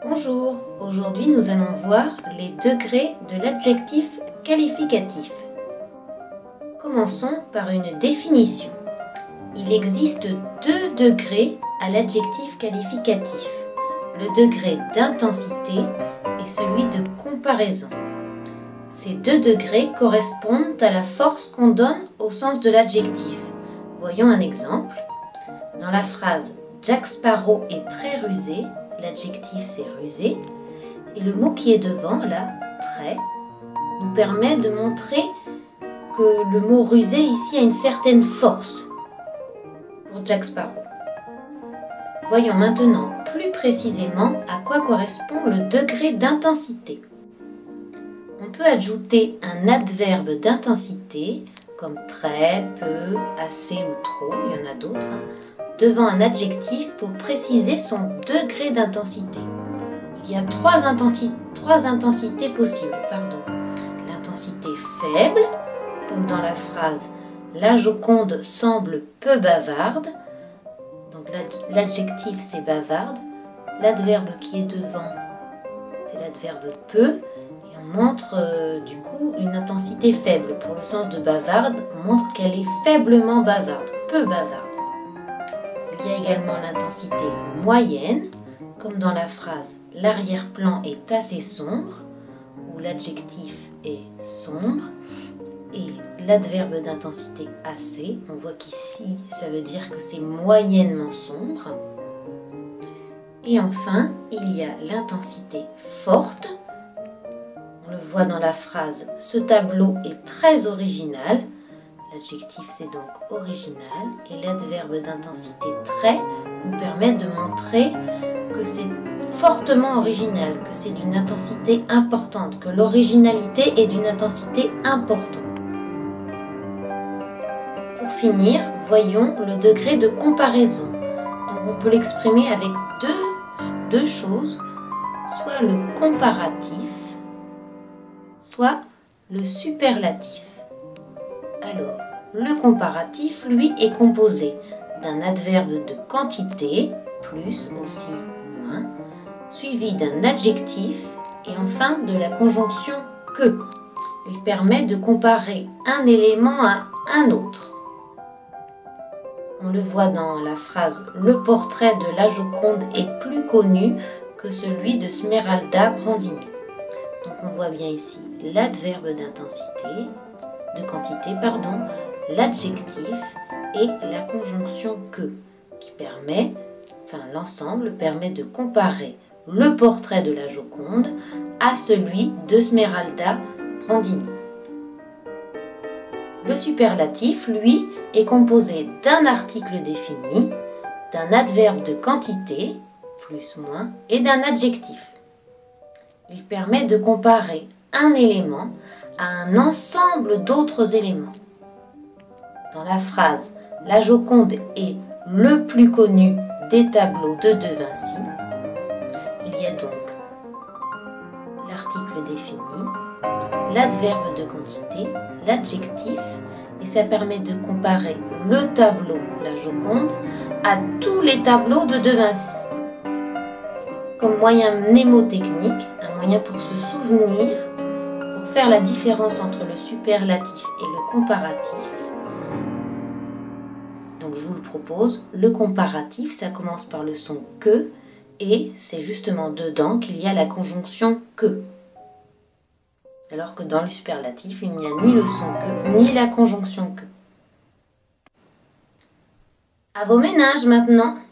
Bonjour, aujourd'hui nous allons voir les degrés de l'adjectif qualificatif. Commençons par une définition. Il existe deux degrés à l'adjectif qualificatif, le degré d'intensité et celui de comparaison. Ces deux degrés correspondent à la force qu'on donne au sens de l'adjectif. Voyons un exemple. Dans la phrase « Jack Sparrow est très rusé », l'adjectif c'est rusé, et le mot qui est devant, là, très, nous permet de montrer que le mot rusé ici a une certaine force pour Jack Sparrow. Voyons maintenant plus précisément à quoi correspond le degré d'intensité. On peut ajouter un adverbe d'intensité, comme très, peu, assez ou trop, il y en a d'autres, devant un adjectif pour préciser son degré d'intensité. Il y a trois intensités possibles. L'intensité faible, comme dans la phrase « La Joconde semble peu bavarde ». Donc l'adjectif c'est bavarde. L'adverbe qui est devant, c'est l'adverbe peu. Et on montre du coup une intensité faible. Pour le sens de bavarde, on montre qu'elle est faiblement bavarde, peu bavarde. Il y a également l'intensité moyenne, comme dans la phrase « L'arrière-plan est assez sombre » où l'adjectif est sombre et l'adverbe d'intensité assez. On voit qu'ici, ça veut dire que c'est moyennement sombre. Et enfin, il y a l'intensité forte. On le voit dans la phrase « Ce tableau est très original ». L'adjectif c'est donc original et l'adverbe d'intensité très nous permet de montrer que c'est fortement original, que c'est d'une intensité importante, que l'originalité est d'une intensité importante. Pour finir, voyons le degré de comparaison. Donc on peut l'exprimer avec deux choses, soit le comparatif, soit le superlatif. Alors, le comparatif, lui, est composé d'un adverbe de quantité, plus, aussi, moins, suivi d'un adjectif et enfin de la conjonction que. Il permet de comparer un élément à un autre. On le voit dans la phrase « Le portrait de la Joconde est plus connu que celui de Smeralda Brandini ». Donc on voit bien ici l'adverbe l'adjectif et la conjonction que, qui permet, l'ensemble permet de comparer le portrait de la Joconde à celui de Smeralda Brandini. Le superlatif, lui, est composé d'un article défini, d'un adverbe de quantité, plus, moins, et d'un adjectif. Il permet de comparer un élément à un ensemble d'autres éléments. Dans la phrase « La Joconde est le plus connu des tableaux de De Vinci », il y a donc l'article défini, l'adverbe de quantité, l'adjectif, et ça permet de comparer le tableau La Joconde à tous les tableaux de De Vinci. Comme moyen mnémotechnique, un moyen pour se souvenir, pour faire la différence entre le superlatif et le comparatif. Donc je vous le propose, le comparatif, ça commence par le son que, et c'est justement dedans qu'il y a la conjonction que. Alors que dans le superlatif, il n'y a ni le son que, ni la conjonction que. À vos ménages maintenant!